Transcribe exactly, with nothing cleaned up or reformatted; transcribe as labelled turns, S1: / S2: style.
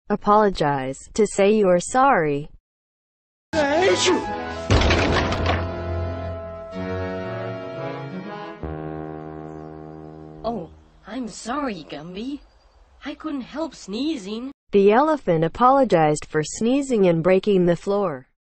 S1: Apologize. To say you are sorry.
S2: Oh, I'm sorry, Gumby. I couldn't help sneezing.
S1: The elephant apologized for sneezing and breaking the floor.